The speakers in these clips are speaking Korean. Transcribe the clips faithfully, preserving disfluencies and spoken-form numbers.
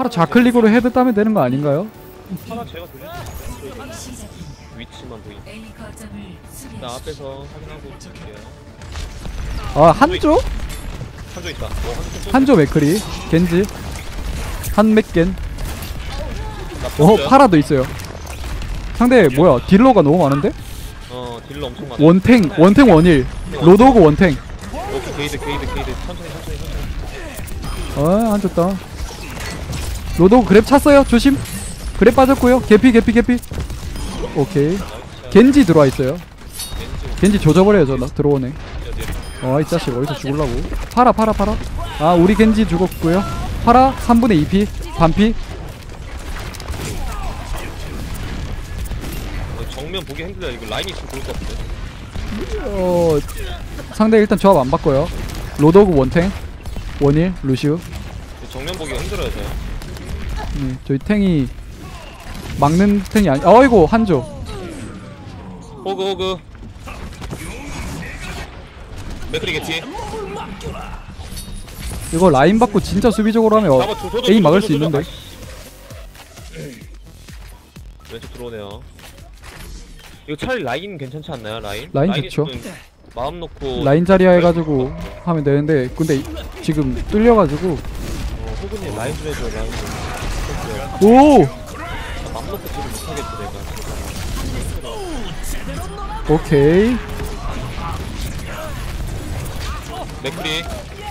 파라 좌클릭으로 헤드 따면 되는 거 아닌가요? 파라 제가 돌릴 수 있어요. 위치만 보이. 나 앞에서 확인하고 볼게요. 아 한조? 한조 있다. 어, 한조, 한조 맥크리 겐지 한 맥겐. 나 어 파라도 있어요. 상대 뭐야 딜러가 너무 많은데? 어 딜러 엄청 많아. 원탱 원탱 원일 로드오그 원탱. 오케이 게이드 게이드 게이드 천천히 천천히 천천히. 아 한조 다운. 로드오그 그랩 찼어요. 조심. 그랩 빠졌고요. 개피 개피 개피. 오케이. 겐지 들어와 있어요. 겐지 조져버려요. 저 나 들어오네. 어이 자식 어디서 죽을라고. 파라 파라 파라. 아 우리 겐지 죽었고요. 파라 삼분의 이 피 반피. 정면 보기 힘들다. 이거 라인이 있으면 좋을 것 같은데. 어 상대 일단 조합 안 바꿔요. 로드오그 원탱 원일 루시우. 정면 보기가 힘들어요 저요. 네, 저희 탱이 막는 탱이 아니. 어이구 한조. 호그 호그. 맥크리겠지. 이거 라인 받고 진짜 수비적으로 하면 어, A 막을 수 있는데. 왼쪽 들어오네요. 이거 차라리 라인 괜찮지 않나요? 라인? 라인 좋죠. 마음 놓고 라인 자리야 해가지고 하면 되는데 근데 이- 지금 뚫려가지고. 어, 호그님 라인 좀 해줘. 라인 좀. 오 마음 놓고 지금 못하겠지 내가. 오케이. 맥크리.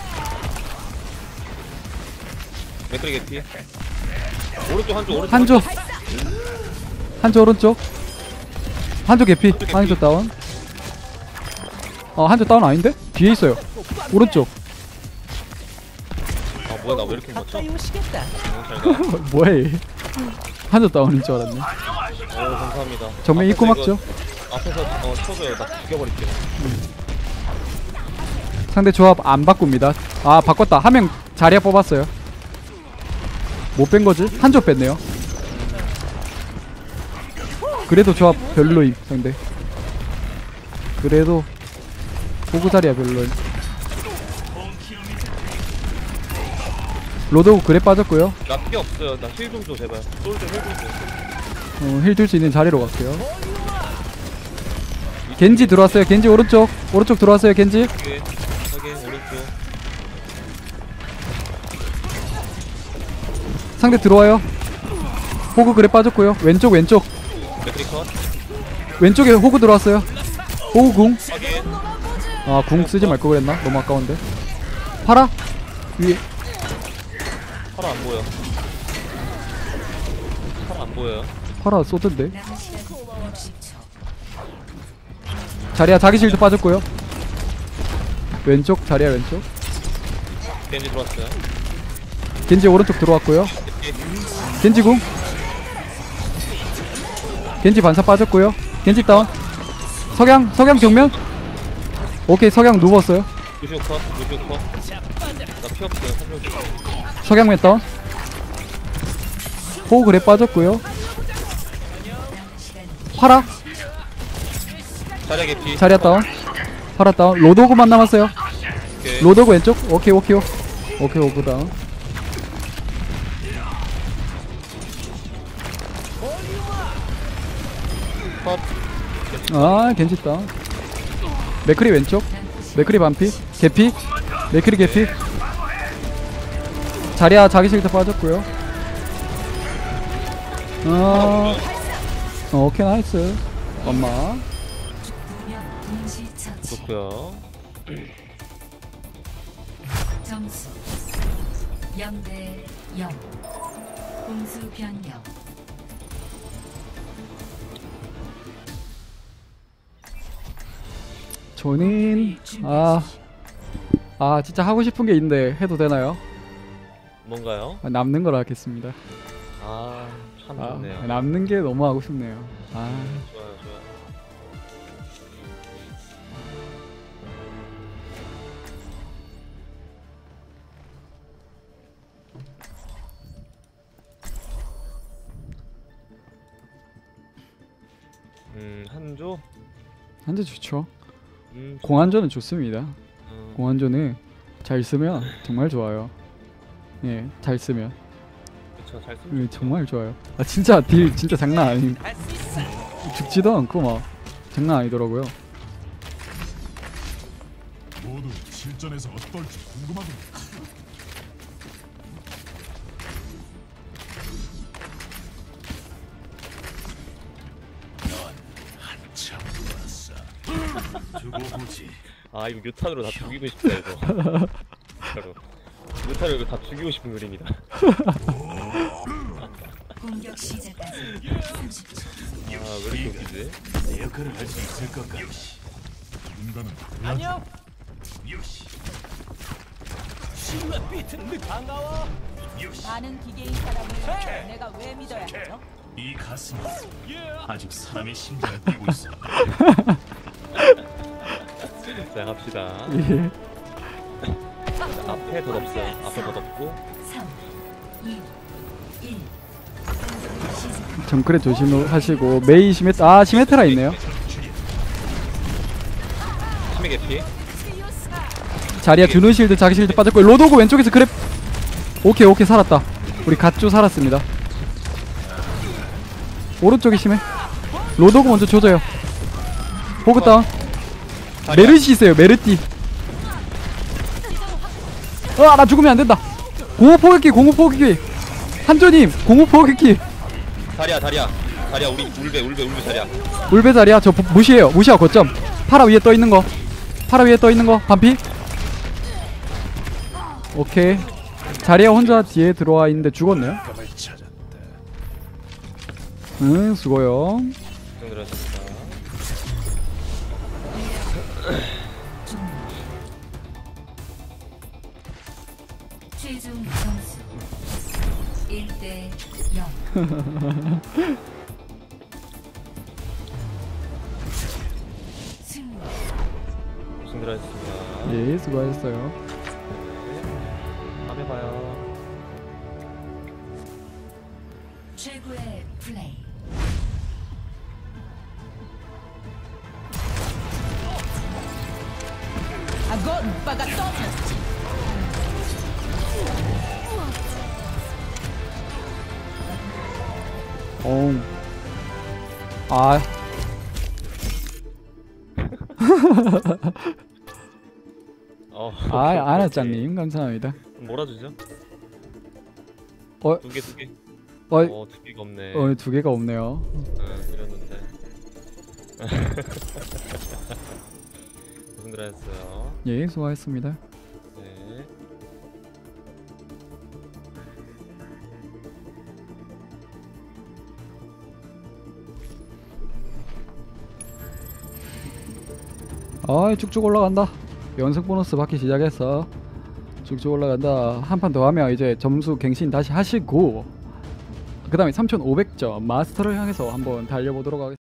맥크리 개피. 오른쪽 한쪽 오른쪽. 한조 한조 오른쪽. 한조 개피. 한조 다운. 어 한조 다운 아닌데? 뒤에 있어요. 오른쪽. 아 뭐야 나 왜 이렇게 맞춰? 어, 뭐해? 한조 다운인 줄 알았네. 어 감사합니다. 정면 입구 앞에서 막죠. 이거 앞에서 어 쳐줘요. 나 죽여버릴게요. 상대 조합 안 바꿉니다. 아 바꿨다. 한 명 자리야 뽑았어요. 못 뺀 거지? 한조 뺐네요. 그래도 조합 별로임 상대. 그래도 호구 자리야 별로임. 로드 그래 빠졌고요. 나 피가 없어요. 나 힐 좀 줘 제발. 솔저 힐 좀 줘. 어, 힐 줄 수 있는 자리로 갈게요. 겐지 들어왔어요. 겐지 오른쪽. 오른쪽 들어왔어요. 겐지. 여기 여기 오른쪽. 상대 들어와요. 호구 그래 빠졌고요. 왼쪽 왼쪽. 맥크리 컷. 왼쪽에 호구 들어왔어요. 호구 궁. 확인. 아 궁 쓰지 말 걸 그랬나? 너무 아까운데. 파라 위에. 파라 안 보여. 파라 안 보여요. 파라 쏘던데. 자리야 자기 실드 빠졌고요. 왼쪽 자리야 왼쪽. 겐지 들어왔어요. 겐지 오른쪽 들어왔고요. 겐지 궁. 겐지 반사 빠졌고요. 겐지 다운. 석양 석양 정면. 오케이 석양 누웠어요. 루시오 컷. 루시오 컷. 나 피 없어요. 살려줘. 석양맨 다운. 호우 그래 빠졌고요. 파라 자리야 개피. 자리야 다운. 파라 다운. 로드오그만 남았어요. 오케이. 로드오그 왼쪽. 오케이 오케이 오케이 오그 다운. 컷. 아 겐지 다운. 맥크리 왼쪽. 맥크리 반피. 개피. 맥크리 개피. 자리야 자기 실드 빠졌고요. 아 어, 오케이 나이스. 엄마. 좋고요. 점수 영 대 영. 공수 변경. 저는 아, 아 진짜 하고 싶은 게 있는데 해도 되나요? 뭔가요? 아, 남는 걸 하겠습니다. 아, 참 아, 좋네요. 남는 게 너무 하고 싶네요. 아, 좋아요, 좋아요. 음, 한조? 한재 좋죠. 음, 공한조는 좋습니다. 음, 공한조는 잘 쓰면 정말 좋아요. 예, 잘 쓰면. 그쵸, 잘 쓰면 예, 정말 좋아요. 아 진짜 딜 진짜 장난 아님. 죽지도 않고 막 장난 아니더라고요. 모두 실전에서 어떨지 궁금하군. 한참 왔어. 두고 보지. 아 이거 뮤탄으로 다 죽이고 싶다 이거. 진짜로 뮤탄으로 이거 다 죽이고 싶은 그림이다. 공격 시작까지 삼십 초. 아왜 이렇게 웃기지? 내 역할을 할 수 있을 것 같아. 누군가는 안녕. 요시. 많은 기계인 사람을 내가 왜 믿어야 하죠? 이 가슴은 아직 사람의 심장을 뛰고 있어. 자 갑시다. 예. 앞에 덧 없어요. 앞에 덧 없고. 삼, 이, 일. 시작. 정크레 조심하시고 메이 시메 아 시메트라 있네요. 심해 개피. 자리야 주는 실드 자기 실드 빠졌고 로도고 왼쪽에서 그랩. 오케이 오케이 살았다. 우리 갓조 살았습니다. 오른쪽이 심해. 로도고 먼저 조져요. 호그 다운. 메르시 있어요. 메르띠. 아 나 죽으면 안 된다. 공업 포격기 공업 포격기. 한조님 공업 포격기. 다리야 다리야 다리야 우리 울베 울베 울베 다리야. 울베 자리야 저 부- 무시해요. 무시하고 거점. 파라 위에 떠 있는 거. 파라 위에 떠 있는 거. 반피. 오케이. 자리야 혼자 뒤에 들어와 있는데 죽었네요. 감을 찾았다. 응 수고요. 들어가셨다. 최종 점수 일 대 영. 승리. 무슨 들어가셨습니다. 예 수고하셨어요. 다음에 봐요. 최고의 플레이. 아건 오빠가 떠났지. 어. 아. 어. 아 아나짱님 감사합니다. 몰아주죠. 어. 두 개 두 개. 어. 어 두 개가 없네. 어 두 개가 없네요. 응 이랬는데. 무슨 들어갔어요. 예 수고하셨습니다. 네. 아 쭉쭉 올라간다. 연속 보너스 받기 시작했어. 쭉쭉 올라간다. 한 판 더 하면 이제 점수 갱신 다시 하시고 그 다음에 삼천오백 점 마스터를 향해서 한번 달려보도록 하겠습니다.